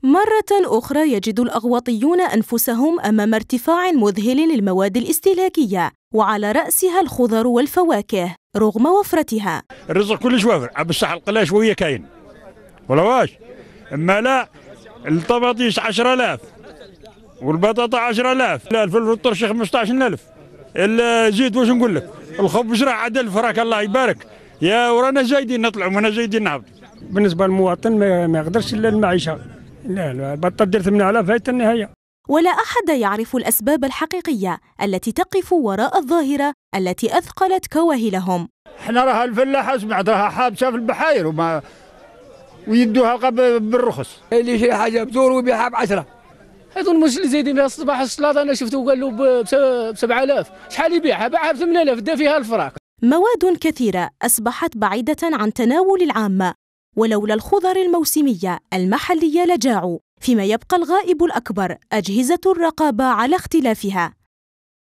مرة أخرى يجد الأغواطيون أنفسهم أمام ارتفاع مذهل للمواد الاستهلاكية، وعلى رأسها الخضر والفواكه رغم وفرتها. الرزق كلش وافر، بصح القلا شوية كاين ولا واش؟ اما لا، الطماطيش 10,000 والبطاطا 10,000، لا الفلفل الطرش 15,000، الزيت واش نقول لك؟ الخبز راه عدل فراك الله يبارك، يا ورانا زايدين نطلعوا وانا زايدين نهبط. بالنسبة للمواطن ما يقدرش إلا المعيشة، لا البطة دير 8,000 هاي النهاية. ولا أحد يعرف الأسباب الحقيقية التي تقف وراء الظاهرة التي أثقلت كواهلهم. احنا راها الفلاحة سمعت راها حابسة في البحاير ويدوها بالرخص. اللي شي حاجة بدور ويبيعها ب10. هذو المش اللي زايدين فيها الصباح السلاطة أنا شفته قال له ب7,000، شحال يبيعها؟ باعها ب8,000، دا فيها الفراق. مواد كثيرة أصبحت بعيدة عن تناول العامة، ولولا الخضر الموسمية المحلية لجاعوا، فيما يبقى الغائب الأكبر أجهزة الرقابة على اختلافها.